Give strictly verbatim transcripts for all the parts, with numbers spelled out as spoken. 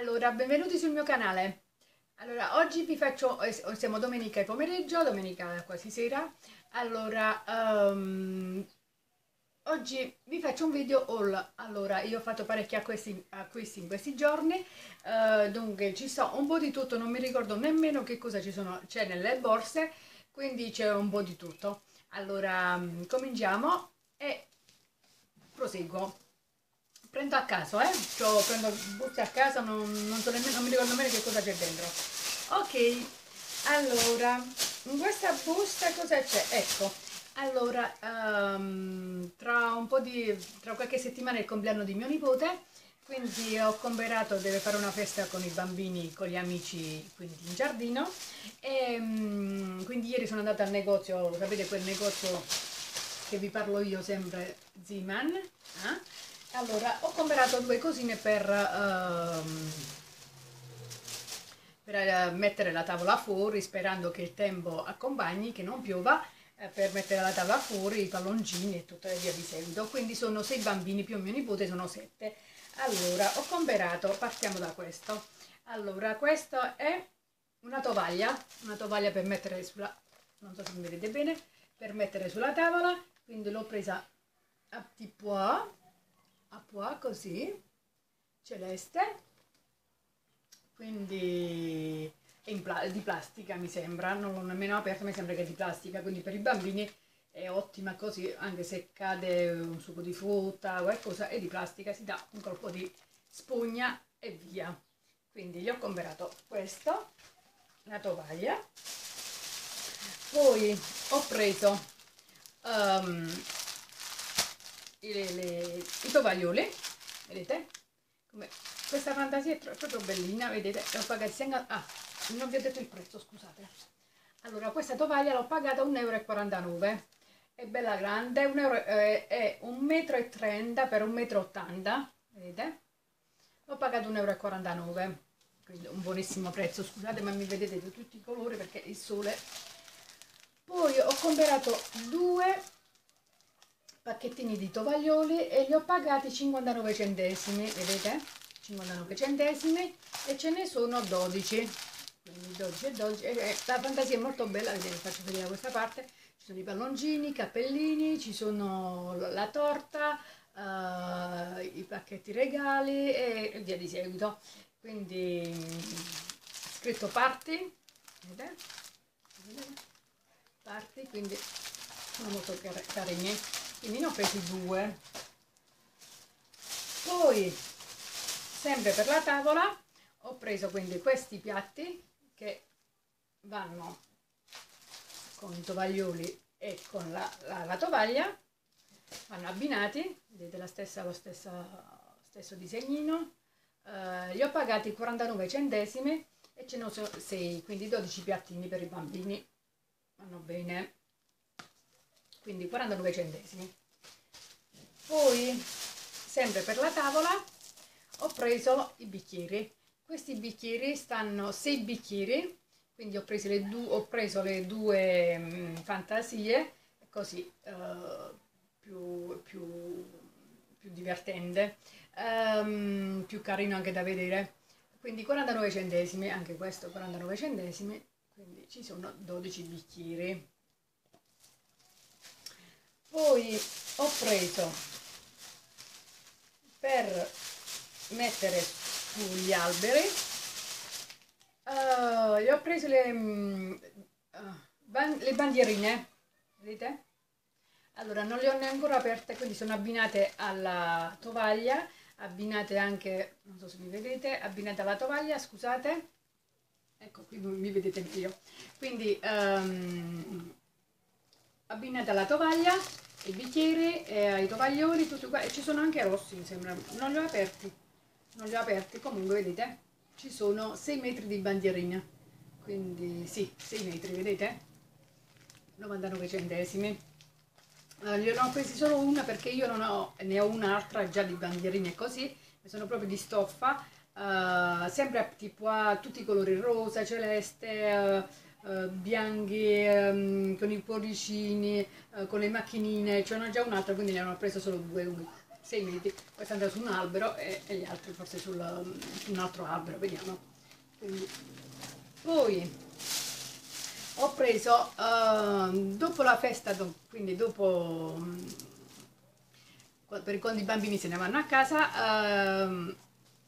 Allora, benvenuti sul mio canale. Allora, oggi vi faccio, eh, siamo domenica pomeriggio, domenica quasi sera. Allora, ehm, oggi vi faccio un video haul. Allora, io ho fatto parecchi acquisti, acquisti in questi giorni, eh, dunque ci so un po' di tutto, non mi ricordo nemmeno che cosa ci sono, c'è nelle borse, quindi c'è un po' di tutto. Allora, mm, cominciamo e proseguo. Prendo a caso, eh? Cioè, prendo buste a casa, non, non so nemmeno, non mi ricordo nemmeno che cosa c'è dentro. Ok, allora, in questa busta cosa c'è? Ecco, allora, um, tra un po' di, tra qualche settimana è il compleanno di mio nipote, quindi ho comprato, deve fare una festa con i bambini, con gli amici, quindi in giardino, e um, quindi ieri sono andata al negozio, sapete quel negozio che vi parlo io sempre, Zeeman, eh? Allora, ho comprato due cosine per, ehm, per eh, mettere la tavola fuori, sperando che il tempo accompagni, che non piova, eh, per mettere la tavola fuori, i palloncini e tutta via di seguito. Quindi sono sei bambini, più mio nipote sono sette. Allora, ho comprato, partiamo da questo. Allora, questa è una tovaglia, una tovaglia per mettere sulla, non so se mi vedete bene, per mettere sulla tavola, quindi l'ho presa a petit pois, a pois così, celeste, quindi è in pla di plastica mi sembra, non l'ho nemmeno aperta, mi sembra che è di plastica, quindi per i bambini è ottima così, anche se cade un succo di frutta o qualcosa, è di plastica, si dà un colpo di spugna e via. Quindi gli ho comprato questo, la tovaglia, poi ho preso um, Le, le, i tovaglioli, vedete? Come, questa fantasia è proprio bellina, vedete? L'ho pagata, ah, non vi ho detto il prezzo, scusate. Allora, questa tovaglia l'ho pagata un euro e quarantanove, è bella grande, un euro, eh, è un metro e trenta per un metro e ottanta, vedete? L'ho pagato un euro e quarantanove, quindi un buonissimo prezzo, scusate ma mi vedete di tutti i colori perché il sole. Poi ho comprato due pacchettini di tovaglioli e li ho pagati cinquantanove centesimi, vedete? cinquantanove centesimi e ce ne sono dodici, quindi dodici e dodici, e la fantasia è molto bella, vedete, faccio vedere da questa parte, ci sono i palloncini, i cappellini, ci sono la torta, uh, i pacchetti regali e via di seguito, quindi scritto party, vedete? Party, quindi sono molto car carini. Quindi ne ho presi due. Poi sempre per la tavola ho preso quindi questi piatti che vanno con i tovaglioli e con la, la, la tovaglia, vanno abbinati, vedete la stessa, lo stesso, stesso disegnino. Uh, li ho pagati quarantanove centesimi e ce ne sono sei, quindi dodici piattini per i bambini, vanno bene, quindi quarantanove centesimi. Poi sempre per la tavola ho preso i bicchieri, questi bicchieri stanno sei bicchieri, quindi ho preso le, du ho preso le due mh, fantasie, così uh, più, più, più divertente, um, più carino anche da vedere, quindi quarantanove centesimi, anche questo quarantanove centesimi, quindi ci sono dodici bicchieri. Poi ho preso per mettere sugli alberi, uh, gli ho preso le, uh, ban le bandierine, vedete? Allora non le ho neanche ancora aperte, quindi sono abbinate alla tovaglia, abbinate anche, non so se mi vedete, abbinate alla tovaglia, scusate, ecco qui mi vedete io, quindi um, abbinate alla tovaglia, i bicchieri, eh, i tovaglioli, tutti qua, e ci sono anche rossi, mi sembra, non li ho aperti, non li ho aperti, comunque vedete, ci sono sei metri di bandierina, quindi sì, sei metri, vedete, novantanove centesimi, eh, ne ho presi solo una perché io non ho, ne ho un'altra già di bandierine così, sono proprio di stoffa, eh, sempre a tipo a tutti i colori, rosa, celeste, eh, Uh, bianchi, um, con i cuoricini, uh, con le macchinine, ce n'ho già un'altra, quindi ne hanno preso solo due, sei metri, questo andrà su un albero e, e gli altri forse sul, su un altro albero, vediamo. Quindi, poi ho preso, uh, dopo la festa, quindi dopo, per quando i bambini se ne vanno a casa, uh,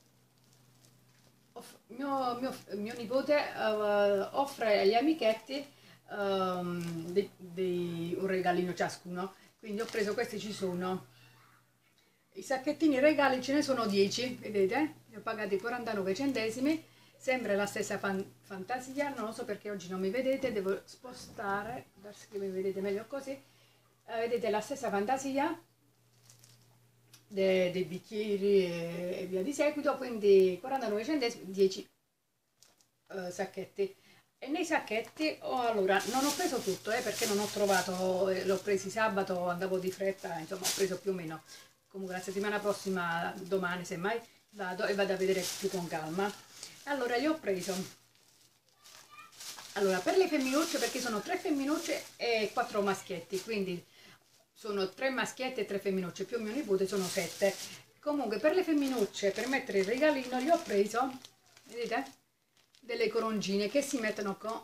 mio, mio, mio nipote uh, offre agli amichetti um, dei, dei, un regalino ciascuno, quindi ho preso questi, ci sono i sacchettini regali, ce ne sono dieci, vedete? Li ho pagati quarantanove centesimi, sempre la stessa fan, fantasia, non lo so perché oggi non mi vedete, devo spostare, che mi vedete meglio così, uh, vedete la stessa fantasia dei, dei bicchieri e, e via di seguito, quindi quarantanove centesimi, dieci uh, sacchetti. E nei sacchetti, oh, allora, non ho preso tutto, eh, perché non ho trovato, eh, l'ho presi sabato, andavo di fretta, insomma ho preso più o meno. Comunque la settimana prossima, domani semmai, vado e vado a vedere più con calma. Allora, io ho preso, allora, per le femminucce, perché sono tre femminucce e quattro maschietti, quindi sono tre maschietti e tre femminucce, più mio nipote sono sette. Comunque, per le femminucce, per mettere il regalino, gli ho preso, vedete, delle corongine che si mettono con,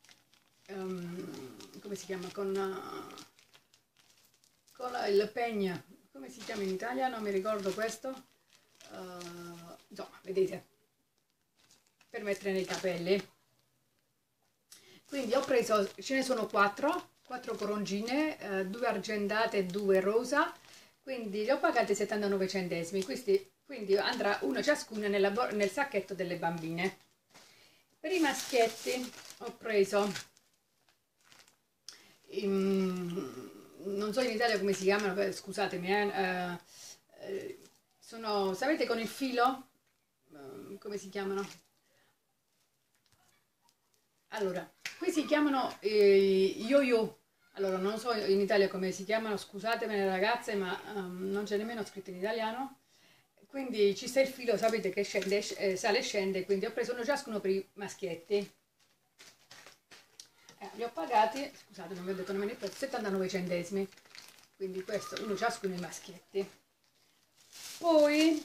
um, come si chiama, con, uh, con la, il pegno, come si chiama in italiano, non mi ricordo questo, uh, insomma, vedete, per mettere nei capelli. Quindi ho preso, ce ne sono quattro, quattro corongine, uh, due argentate e due rosa, quindi li ho pagati settantanove centesimi, questi, quindi andrà uno ciascuno nella, nel sacchetto delle bambine. Per i maschietti ho preso, um, non so in Italia come si chiamano, scusatemi, eh, eh, sono, sapete, con il filo, uh, come si chiamano? Allora, qui si chiamano eh, yo-yo, allora non so in Italia come si chiamano, scusatemi ragazze, ma um, non c'è nemmeno scritto in italiano. Quindi ci sta il filo, sapete che scende, eh, sale e scende, quindi ho preso uno ciascuno per i maschietti. Eh, li ho pagati, scusate non vi ho detto nemmeno il prezzo, settantanove centesimi, quindi questo uno ciascuno i maschietti. Poi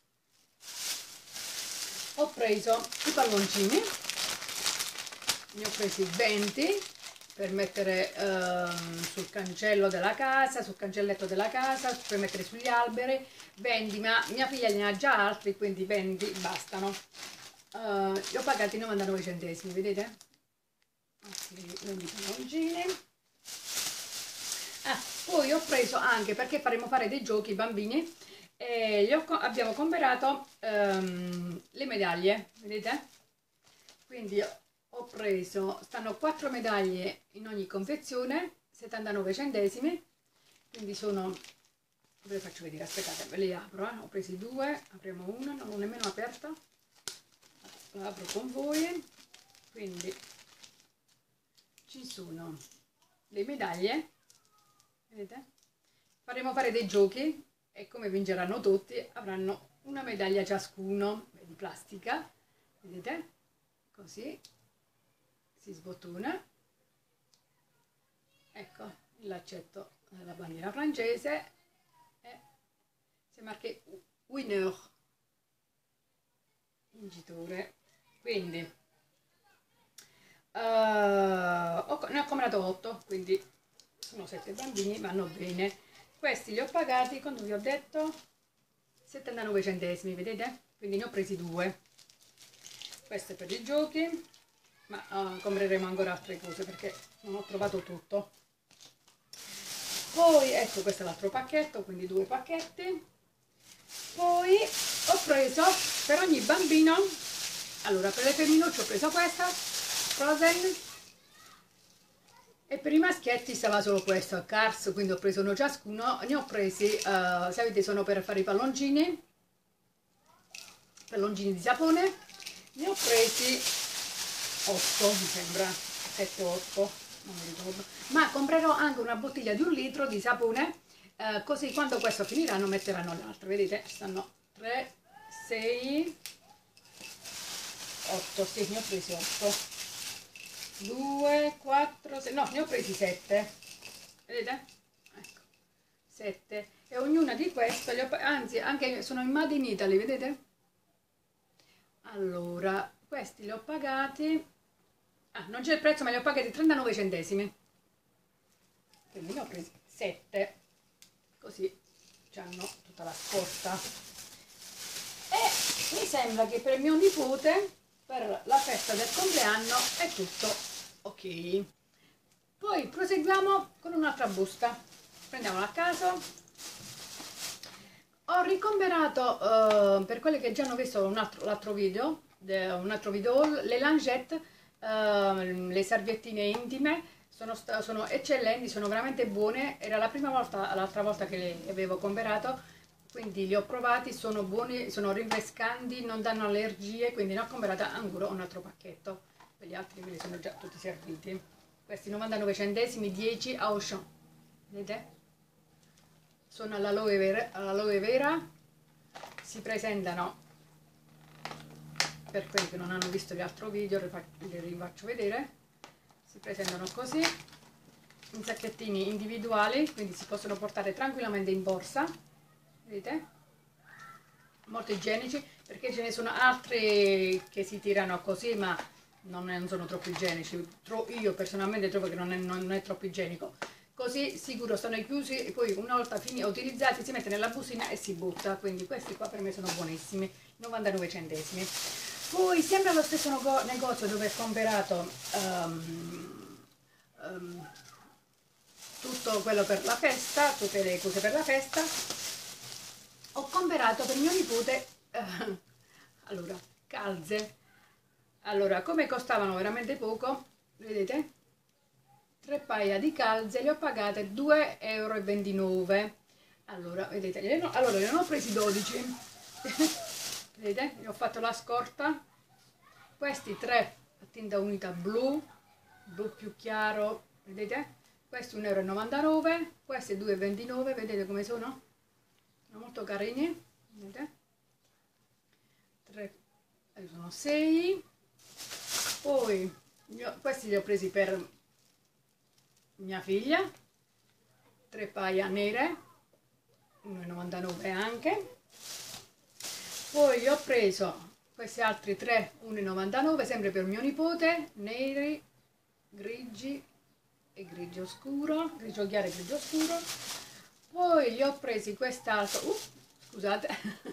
ho preso i palloncini, ne ho presi venti per mettere ehm, sul cancello della casa, sul cancelletto della casa, per mettere sugli alberi, venti, ma mia figlia ne ha già altri, quindi venti bastano. Uh, li ho pagati novantanove centesimi, vedete? venti palloncini. Ah, poi ho preso anche, perché faremo fare dei giochi ai bambini, e gli ho, abbiamo comprato um, le medaglie, vedete? Quindi ho preso, stanno quattro medaglie in ogni confezione, settantanove centesimi, quindi sono, ve le faccio vedere, aspettate, ve le apro, eh. Ho presi due, apriamo una, non l'ho nemmeno aperta, la apro con voi, quindi ci sono le medaglie, vedete? Faremo fare dei giochi e come vinceranno tutti avranno una medaglia ciascuno di plastica, vedete? Così si sbottona, ecco il laccetto della bandiera francese e si marca winner, vincitore. Quindi uh, ho, ne ho comprato otto, quindi sono sette bambini, vanno bene. Questi li ho pagati, quando vi ho detto, settantanove centesimi, vedete? Quindi ne ho presi due. Questo è per i giochi, ma uh, compreremo ancora altre cose perché non ho trovato tutto. Poi ecco, questo è l'altro pacchetto, quindi due pacchetti. Poi ho preso per ogni bambino, allora per le femminucce ho preso questa Frozen e per i maschietti stava solo questo Cars, quindi ho preso uno ciascuno. Ne ho presi, uh, sapete, sono per fare i palloncini, palloncini di sapone. Ne ho presi otto, mi sembra, sette otto, non mi ricordo, ma comprerò anche una bottiglia di un litro di sapone, eh, così quando questo finiranno metteranno l'altro, vedete, stanno tre, sei, otto, sì, ne ho presi otto, due, quattro, sei, no, ne ho presi sette, vedete, ecco, sette, e ognuna di queste, li ho, anzi anche sono in Made in Italy, vedete? Allora, questi li ho pagati, ah, non c'è il prezzo, ma li ho pagati trentanove centesimi, quindi ne ho presi sette, così hanno tutta la scorta. E mi sembra che per mio nipote, per la festa del compleanno, è tutto ok. Poi proseguiamo con un'altra busta, prendiamola a caso. Ho ricomberato, uh, per quelli che già hanno visto un altro, l'altro video, de, un altro video haul, le lingette, uh, le salviettine intime, sono, sono eccellenti, sono veramente buone. Era la prima volta, l'altra volta che le avevo comberato, quindi li ho provati, sono buoni, sono rinfrescanti, non danno allergie, quindi ne ho comprato ancora un altro pacchetto. Per gli altri quelli sono già tutti serviti. Questi novantanove centesimi, dieci a Auchan, vedete? Sono all'aloe vera, all'aloe vera, si presentano, per quelli che non hanno visto l'altro video, li rifaccio vedere, si presentano così, in sacchettini individuali, quindi si possono portare tranquillamente in borsa, vedete? Molto igienici, perché ce ne sono altri che si tirano così, ma non, è, non sono troppo igienici. Io personalmente trovo che non è, non è troppo igienico. Così sicuro sono chiusi e poi una volta finiti utilizzati si mette nella bustina e si butta. Quindi questi qua per me sono buonissimi, novantanove centesimi. Poi sempre allo stesso negozio dove ho comprato um, um, tutto quello per la festa, tutte le cose per la festa, ho comprato per mio nipote uh, allora calze. Allora, come costavano veramente poco, vedete? Tre paia di calze, le ho pagate due e ventinove euro. Allora, vedete, gliene ho, allora ne ho presi dodici. Vedete? Ne ho fatto la scorta. Questi tre a tinta unita blu, blu più chiaro, vedete? Questi un euro e novantanove euro, questi due e ventinove, vedete come sono? Sono molto carini, vedete? tre, sono sei. Poi io, questi li ho presi per mia figlia, tre paia nere, uno e novantanove anche. Poi ho preso questi altri tre, uno e novantanove, sempre per mio nipote, neri, grigi e grigio scuro, grigio chiaro e grigio scuro. Poi li ho presi quest'altro, uh, scusate,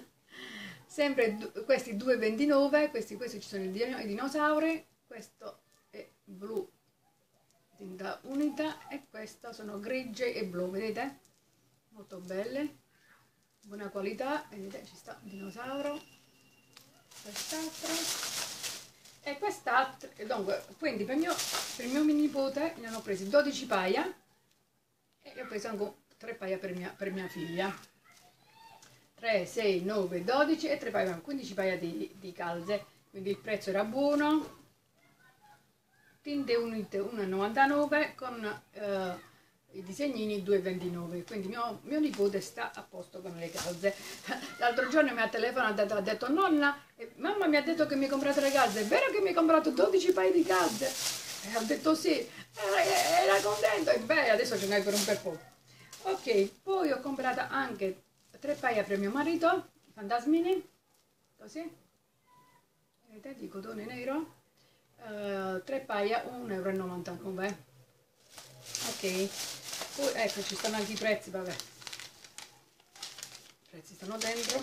sempre questi due e ventinove, questi, questi ci sono i dinosauri, questo è blu tinta unita e questo sono grigie e blu, vedete? Molto belle, buona qualità, vedete ci sta il dinosauro, quest'altro e quest'altro. Dunque, quindi per mio, per mio mini nipote ne hanno presi dodici paia e ne ho preso anche tre paia per mia, per mia figlia, tre, sei, nove, dodici e tre paia, quindici paia di, di calze, quindi il prezzo era buono. Tinte unite uno e novantanove con eh, i disegnini due e ventinove, quindi mio, mio nipote sta a posto con le calze. L'altro giorno mi ha telefonato e ha detto: nonna, mamma mi ha detto che mi hai comprato le calze, è vero che mi hai comprato dodici paia di calze? E ha detto sì, era, era contento, e beh, adesso ce n'hai per un bel po'. Ok, poi ho comprato anche tre paia per mio marito, fantasmini, così, vedete, di cotone nero. Uh, tre paia uno e novantanove euro. Ok, poi ecco ci stanno anche i prezzi, vabbè, i prezzi stanno dentro.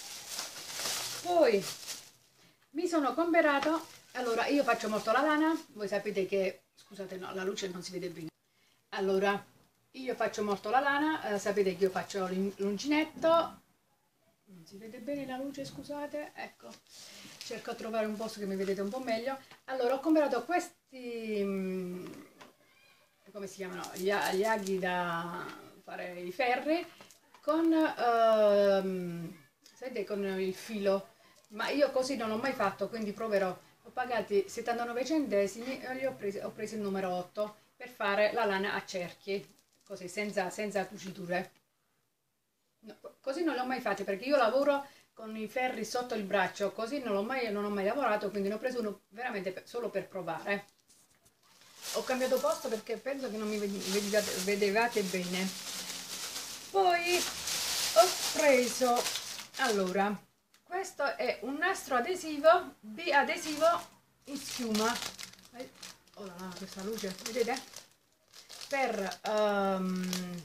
Poi mi sono comprato, allora io faccio molto la lana, voi sapete che, scusate, no, la luce non si vede bene. Allora io faccio molto la lana, eh, sapete che io faccio l'uncinetto, non si vede bene la luce, scusate, ecco, cerco di trovare un posto che mi vedete un po' meglio. Allora ho comprato questi, come si chiamano, gli, gli aghi da fare i ferri con, ehm, sapete, con il filo, ma io così non l'ho mai fatto, quindi proverò. Ho pagati settantanove centesimi e li ho presi, ho preso il numero otto per fare la lana a cerchi, così senza, senza cuciture. No, così non l'ho mai fatto perché io lavoro con i ferri sotto il braccio, così non, l'ho mai, non ho mai lavorato, quindi ne ho preso uno veramente per, solo per provare. Ho cambiato posto perché penso che non mi vedevate, vedevate bene. Poi preso, allora, questo è un nastro adesivo, biadesivo in schiuma. Oh là là, questa luce, vedete? Per, um,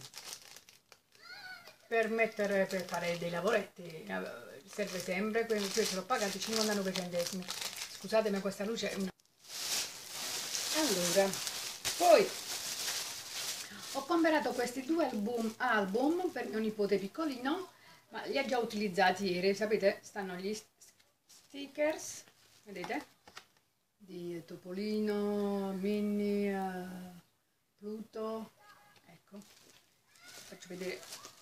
per mettere, per fare dei lavoretti, serve sempre, questo l'ho pagato cinquantanove centesimi. Scusatemi, questa luce è una... Allora, poi ho comprato questi due album, album per mio nipote piccolino, ma li ha già utilizzati ieri, sapete? Stanno gli stickers, vedete? Di Topolino, Minnie, uh, Pluto, ecco, faccio vedere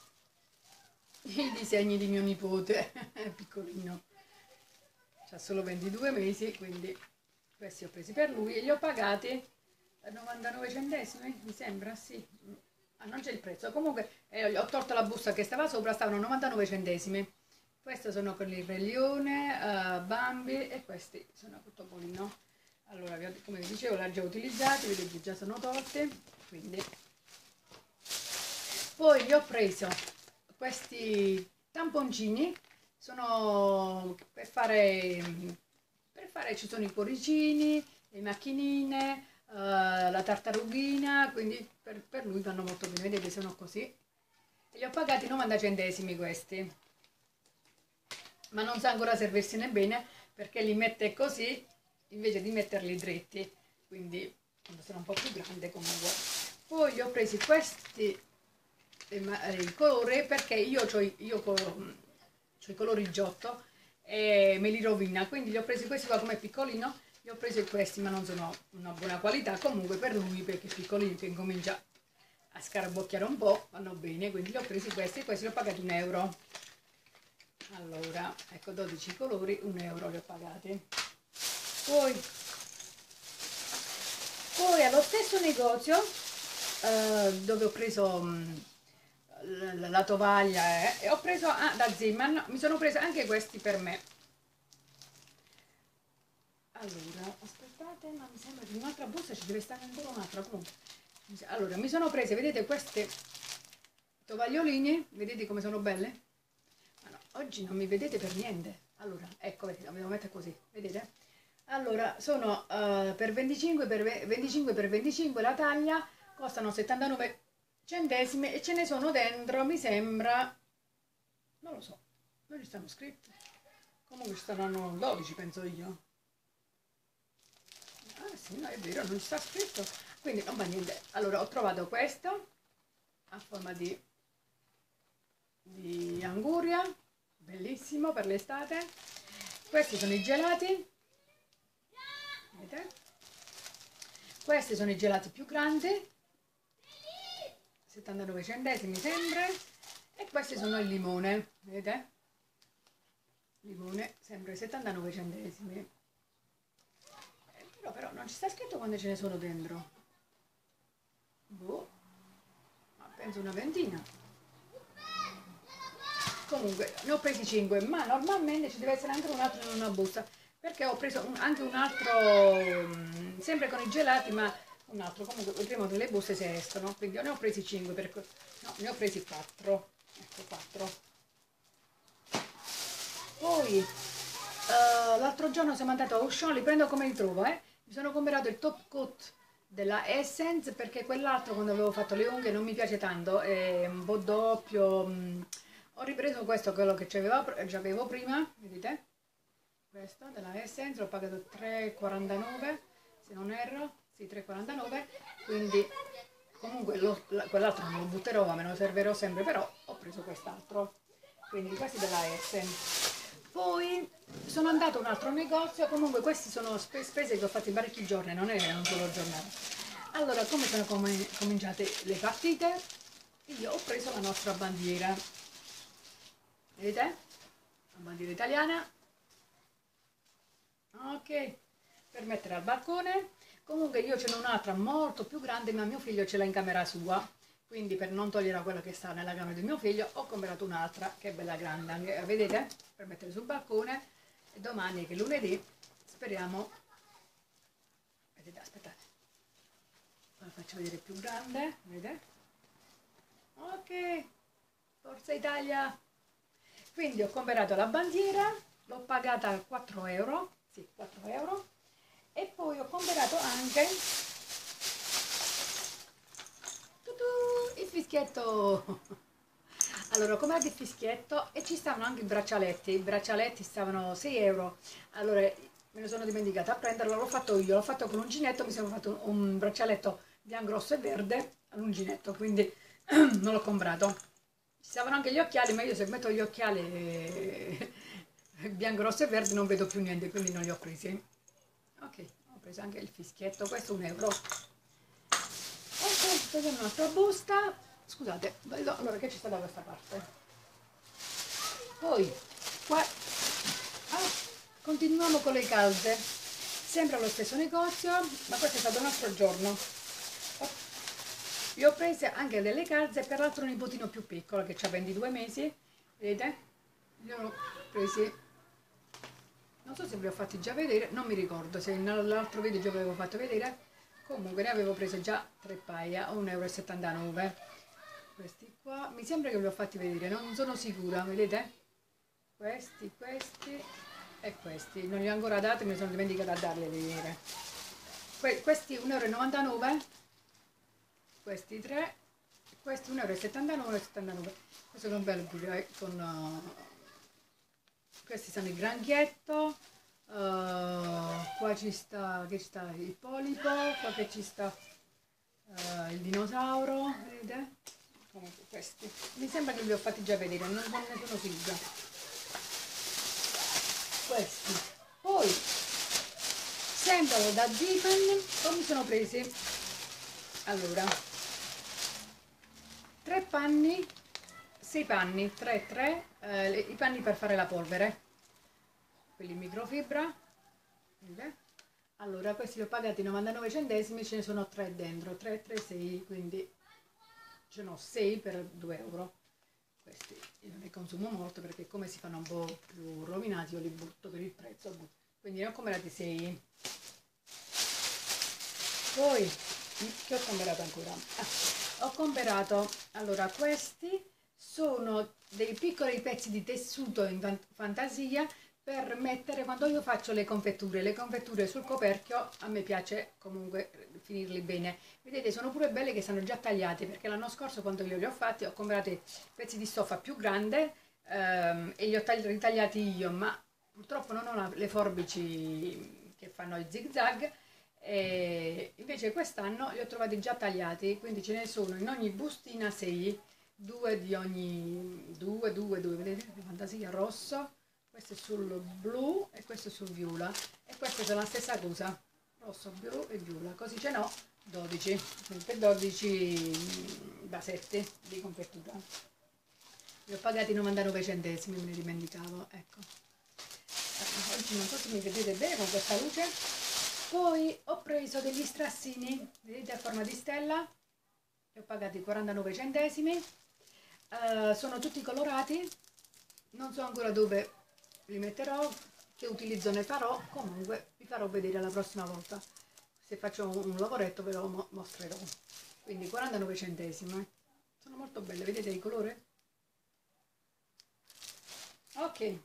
i disegni di mio nipote, piccolino, ha solo ventidue mesi, quindi questi ho presi per lui e li ho pagati novantanove centesimi, mi sembra, sì. Ah, non c'è il prezzo, comunque eh, ho tolto la busta che stava sopra, stavano novantanove centesimi. Questi sono quelli il Re Leone, uh, Bambi, e questi sono Topolino. Allora, come vi dicevo, li ho già utilizzati, vedete, già sono tolti, quindi. Poi gli ho preso questi tamponcini, sono per fare, per fare, ci sono i cuoricini, le macchinine, Uh, la tartarughina, quindi per, per lui vanno molto bene, vedete, sono così, e li ho pagati novanta centesimi questi, ma non sa ancora servirsene bene perché li mette così invece di metterli dritti, quindi quando sono un po' più grande comunque. Poi ho presi questi eh, i colori perché io ho io i colori giotto e me li rovina, quindi li ho presi questi qua come piccolino. Li ho presi questi, ma non sono una buona qualità, comunque per lui, perché è piccolino, che incomincia a scarabocchiare un po', vanno bene, quindi li ho presi questi e questi li ho pagati un euro. Allora, ecco, dodici colori, un euro li ho pagati. Poi, poi allo stesso negozio, eh, dove ho preso mh, la, la tovaglia, eh, e ho preso ah, da Zimmermann, mi sono presa anche questi per me. Allora, aspettate, ma mi sembra che in un'altra busta ci deve stare ancora un'altra, comunque. Allora, mi sono prese, vedete, queste tovagliolini, vedete come sono belle? Ma no, oggi non mi vedete per niente. Allora, ecco, vedete, la devo mettere così, vedete? Allora, sono uh, per venticinque per venticinque per venticinque la taglia, costano settantanove centesimi e ce ne sono dentro, mi sembra, non lo so, non ci stanno scritti. Comunque ci saranno dodici, penso io. Ah sì, no, è vero, non ci sta scritto, quindi non va niente. Allora, ho trovato questo a forma di, di anguria, bellissimo per l'estate. Questi sono i gelati, vedete? Questi sono i gelati più grandi, settantanove centesimi sempre, e questi sono il limone, vedete? Limone, sempre settantanove centesimi. Però non ci sta scritto quante ce ne sono dentro. Boh, ma penso una ventina. Comunque ne ho presi cinque, ma normalmente ci deve essere anche un altro in una busta, perché ho preso un, anche un altro, mh, sempre con i gelati, ma un altro, comunque vedremo che le buste se escono, quindi ne ho presi cinque, per, no, ne ho presi quattro, ecco quattro. Poi, uh, l'altro giorno siamo andati a Auchan, li prendo come li trovo, eh. Mi sono comprato il top coat della Essence perché quell'altro quando avevo fatto le unghie non mi piace tanto, è un po' doppio. Mh. Ho ripreso questo, quello che già avevo prima, vedete? Questo della Essence, l'ho pagato tre e quarantanove, se non erro, sì, tre e quarantanove, quindi comunque quell'altro non lo butterò, ma me lo servirò sempre, però ho preso quest'altro, quindi questi della Essence. Poi sono andato a un altro negozio, comunque questi sono spese che ho fatto in parecchi giorni, non è un solo giornata. Allora, come sono com cominciate le partite? Io ho preso la nostra bandiera, vedete? La bandiera italiana, ok, per mettere al balcone. Comunque io ce n'ho un'altra molto più grande, ma mio figlio ce l'ha in camera sua, quindi per non togliere quella che sta nella camera di mio figlio ho comprato un'altra che è bella grande, vedete? Per mettere sul balcone. E domani, che è lunedì, speriamo, vedete, aspettate, la faccio vedere più grande, vedete? Ok, Forza Italia, Quindi ho comprato la bandiera, l'ho pagata quattro euro, sì, quattro euro, e poi ho comprato anche tutù, il fischietto. Allora ho comprato il fischietto e ci stavano anche i braccialetti, i braccialetti stavano sei euro, allora me ne sono dimenticata a prenderlo, l'ho fatto io, l'ho fatto con l'uncinetto, mi sono fatto un, un braccialetto bianco, rosso e verde all'uncinetto, quindi non l'ho comprato. Ci stavano anche gli occhiali, ma io se metto gli occhiali eh, bianco, rosso e verde non vedo più niente, quindi non li ho presi. Ok, ho preso anche il fischietto, questo è un euro. Ok, prendiamo un'altra busta. Scusate, vedo, allora che ci sta da questa parte? Poi, qua, ah, continuiamo con le calze. Sempre allo stesso negozio, ma questo è stato un altro giorno. Vi ho prese anche delle calze per l'altro nipotino più piccolo che ha ventidue mesi, vedete? Li ho presi, non so se vi ho fatti già vedere, non mi ricordo se nell'altro video già vi avevo fatto vedere, comunque ne avevo prese già tre paia a un euro e settantanove. Questi qua, mi sembra che vi ho fatti vedere, non sono sicura, vedete? Questi, questi e questi, non li ho ancora dati, mi sono dimenticata a darli a vedere. Que questi un euro e novantanove, questi tre, questi un euro e settantanove, settantanove. Questo è un bel pure con uh, questi sono il granchietto, uh, qua ci sta, che ci sta il polipo, qua che ci sta uh, il dinosauro, vedete? Comunque questi, mi sembra che vi ho fatti già vedere, non, non ne sono sicura. Questi, poi sempre da Zipan, poi mi sono presi, allora, tre panni, sei panni, tre, tre, eh, i panni per fare la polvere, quelli in microfibra, vedete? Allora questi li ho pagati novantanove centesimi, ce ne sono tre dentro, tre, tre, sei, quindi ce ne ho sei per due euro. Questi io non ne consumo molto perché come si fanno un po' più rovinati io li butto per il prezzo, quindi ne ho comprati sei. Poi che ho comprato ancora? Ah, ho comprato, allora questi sono dei piccoli pezzi di tessuto in fantasia per mettere quando io faccio le confetture. Le confetture sul coperchio a me piace comunque finirli bene. Vedete, sono pure belle che sono già tagliati, perché l'anno scorso quando io li ho fatti ho comprato pezzi di stoffa più grande ehm, e li ho ritagliati io, ma purtroppo non ho le forbici che fanno i zig zag. E invece quest'anno li ho trovati già tagliati, quindi ce ne sono in ogni bustina sei, due di ogni, due, due, due, vedete? Fantasia rosso, questo è sul blu e questo è sul viola, e queste sono la stessa cosa, rosso, blu e viola, così ce n'ho dodici, per dodici vasetti di confettura. Li ho pagati novantanove centesimi, me ne dimenticavo, ecco. Oggi non so se mi vedete bene con questa luce. Poi ho preso degli strassini, vedete, a forma di stella, li ho pagati quarantanove centesimi, uh, sono tutti colorati, non so ancora dove li metterò, che utilizzo ne farò, comunque vi farò vedere la prossima volta, se faccio un lavoretto ve lo mo mostrerò. Quindi quarantanove centesimi, sono molto belle, vedete il colore? Ok,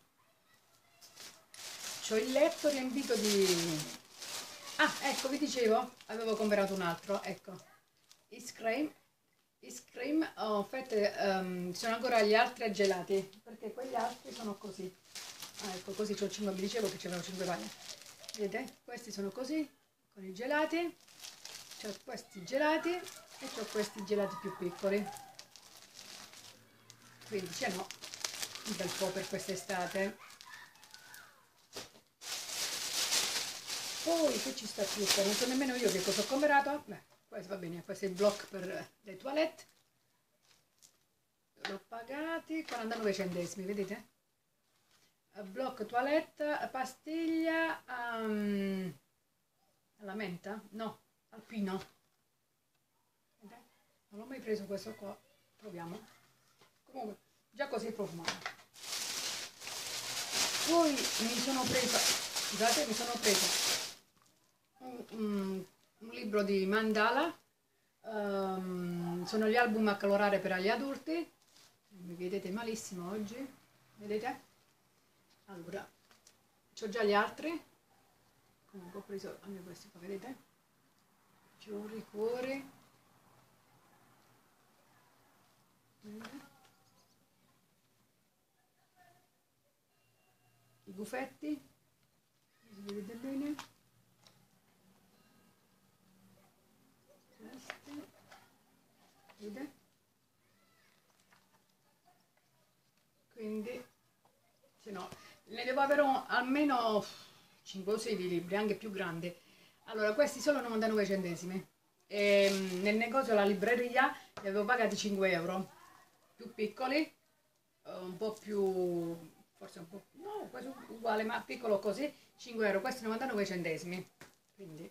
c'ho il letto riempito di... Ah, ecco, vi dicevo, avevo comprato un altro, ecco, ice cream, ice cream, oh, fette, um, ci sono ancora gli altri gelati, perché quegli altri sono così, ah, ecco, così c'ho cinque, vi dicevo che c'erano cinque pagine, vedete, questi sono così, con i gelati, c'ho questi gelati e c'ho questi gelati più piccoli, quindi ce n'ho un bel po' per quest'estate. Poi che ci sta più? Non so nemmeno io che cosa ho comprato. Beh, questo va bene, questo è il blocco per le toilette. L'ho pagati quarantanove centesimi, vedete? Blocco toilette, pastiglia um, alla menta? No, al pino. Vedete? Non l'ho mai preso questo qua. Proviamo. Comunque, già così è profumato. Poi mi sono presa, scusate, mi sono presa Un, un, un libro di mandala, um, sono gli album a colorare per gli adulti, mi vedete malissimo oggi, vedete? Allora, c'ho già gli altri, comunque ho preso anche questi qua, vedete? Fiori, cuori, vedete? I buffetti, si vedete bene, questi, vedete? Quindi, se no, ne devo avere un, almeno cinque o sei di libri, anche più grandi. Allora, questi solo novantanove centesimi. E, nel negozio, la libreria, li avevo pagati cinque euro, più piccoli, un po' più, forse un po', no, quasi uguale, ma piccolo così, cinque euro, questi novantanove centesimi. Quindi,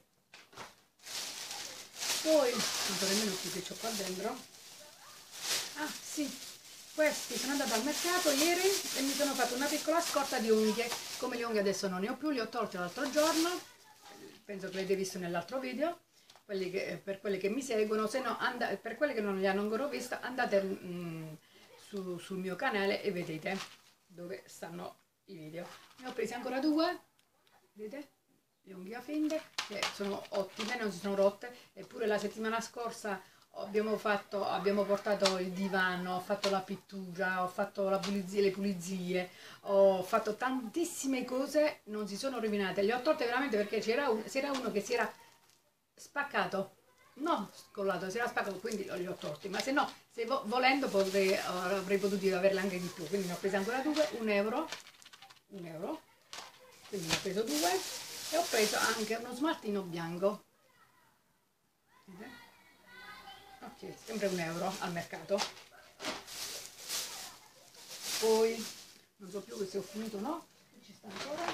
poi, non so nemmeno più che c'ho qua dentro. Ah, sì. Questi sono andata al mercato ieri e mi sono fatto una piccola scorta di unghie. Come le unghie adesso non ne ho più, le ho tolte l'altro giorno, penso che le avete visto nell'altro video, quelli che, per quelli che mi seguono, se no per quelli che non le hanno ancora visto andate mh, su, sul mio canale e vedete dove stanno i video. Ne ho presi ancora due, vedete? Le unghie finte, che sono ottime, non si sono rotte, eppure la settimana scorsa Abbiamo, fatto, abbiamo portato il divano, ho fatto la pittura, ho fatto la pulizia, le pulizie, ho fatto tantissime cose, non si sono rovinate. Le ho tolte veramente perché c'era un, c'era uno che si era spaccato, no scollato, si era spaccato, quindi li ho tolti. Ma se no, se vo volendo potrei, avrei potuto averle anche di più. Quindi ne ho prese ancora due, un euro, un euro, quindi ne ho preso due e ho preso anche uno smaltino bianco. Vedete? Ok, sempre un euro al mercato. Poi non so più se ho finito o no, ci sta ancora.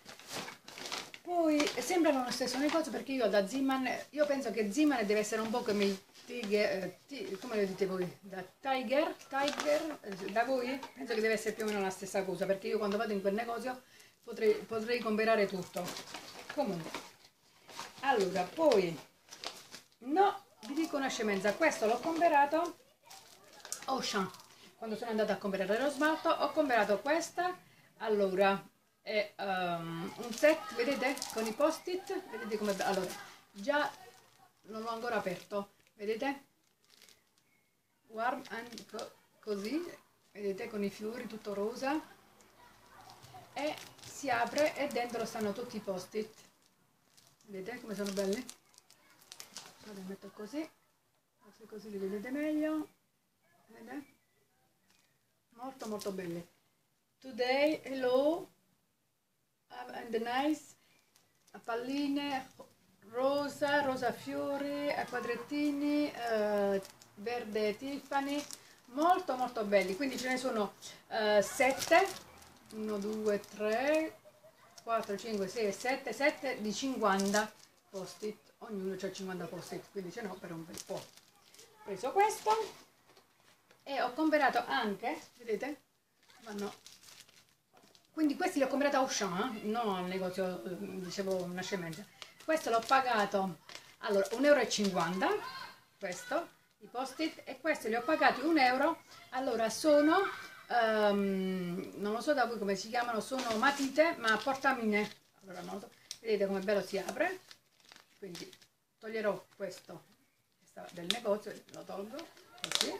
Poi sembrano lo stesso negozio perché io da Ziman, io penso che Ziman deve essere un po' come il Tiger, eh, come lo dite voi? Da Tiger, Tiger, da voi? Penso che deve essere più o meno la stessa cosa perché io quando vado in quel negozio potrei, potrei comprare tutto. Comunque, allora, poi, no. Vi dico una scemenza, questo l'ho comprato Auchan, quando sono andata a comprare lo smalto ho comprato questa, allora è um, un set, vedete, con i post-it, vedete come, allora, già non l'ho ancora aperto, vedete, warm and co così, vedete, con i fiori, tutto rosa, e si apre e dentro stanno tutti i post-it, vedete come sono belli? Lo metto così, forse così li vedete meglio, vedete? Molto molto belli. Today, hello, and the nice, palline, rosa, rosa fiori, a quadrettini, eh, verde Tiffany, molto molto belli, quindi ce ne sono eh, sette, uno, due, tre, quattro, cinque, sei, sette, sette di cinquanta post-it. Ognuno c'ha cinquanta post-it, quindi ce n'ho per un bel po'. Ho preso questo e ho comprato anche, vedete, vanno, quindi questi li ho comprati a Auchan, eh? Non al negozio, dicevo una scemenza. Questo l'ho pagato, allora, un euro e cinquanta, questo, i post-it, e questi li ho pagati un euro, allora sono, um, non lo so da voi come si chiamano, sono matite, ma portamine, allora non lo so, vedete come bello si apre. Quindi toglierò questo del negozio, lo tolgo così,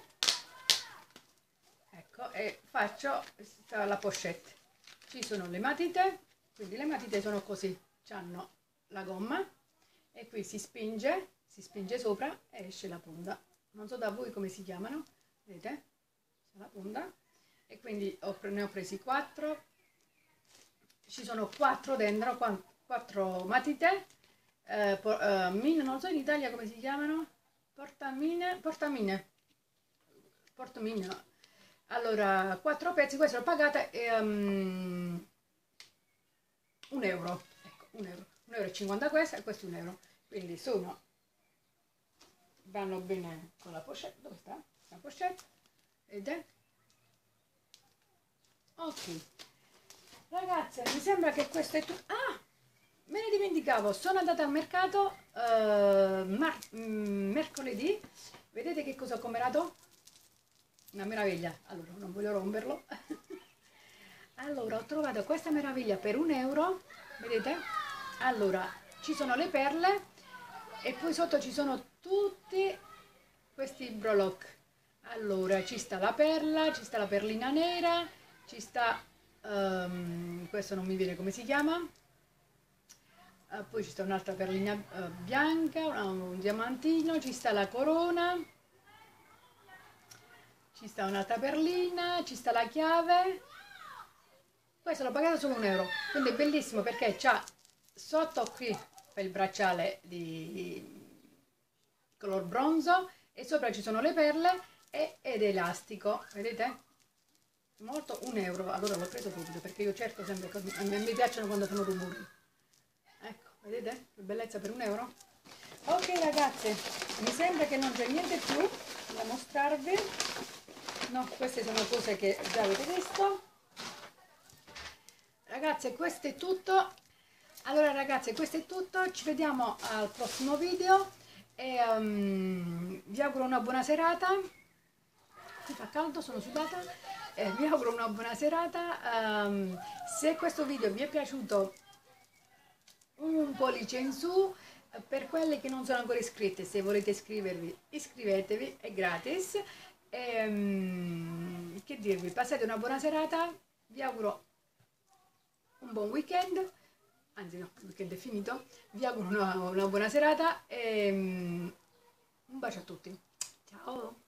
ecco, e faccio la pochette. Ci sono le matite, quindi le matite sono così, hanno la gomma e qui si spinge, si spinge sopra e esce la punta. Non so da voi come si chiamano, vedete? C'è la punta e quindi ho, ne ho presi quattro, ci sono quattro dentro, quattro matite. Eh, por, uh, mine, non so in Italia come si chiamano, portamine, portamine, portamine, no. Allora, quattro pezzi, questo l'ho pagata e, um, un euro, ecco, un euro, un euro e cinquanta questa e questo un euro, quindi sono, vanno bene con la pochette, dove sta? La pochette, vedete? Ok, ragazze, mi sembra che questo è tutto. Ah! Me ne dimenticavo, sono andata al mercato uh, mercoledì, vedete che cosa ho comprato? Una meraviglia, allora non voglio romperlo, Allora, ho trovato questa meraviglia per un euro, vedete? Allora, ci sono le perle e poi sotto ci sono tutti questi broloc. Allora, ci sta la perla, ci sta la perlina nera, ci sta, ehm, questo non mi viene come si chiama, eh, poi ci sta un'altra perlina eh, bianca, un, un diamantino, ci sta la corona, ci sta un'altra perlina, ci sta la chiave. Questo l'ho pagato solo un euro, quindi è bellissimo perché c'ha sotto qui il bracciale di color bronzo e sopra ci sono le perle e, ed è elastico, vedete? Molto, un euro, allora l'ho preso subito perché io cerco sempre, a me mi piacciono quando fanno rumori. Ecco, vedete? Che bellezza per un euro. Ok ragazze, mi sembra che non c'è niente più da mostrarvi. No, queste sono cose che già avete visto. Ragazze, questo è tutto. Allora ragazze, questo è tutto. Ci vediamo al prossimo video e um, vi auguro una buona serata. Qui fa caldo, sono sudata. Eh, vi auguro una buona serata. Um, se questo video vi è piaciuto, un pollice in su. Per quelli che non sono ancora iscritti, se volete iscrivervi, iscrivetevi, è gratis. E, um, che dirvi, passate una buona serata, vi auguro un buon weekend, anzi no, il weekend è finito, vi auguro una, una buona serata e um, un bacio a tutti, ciao!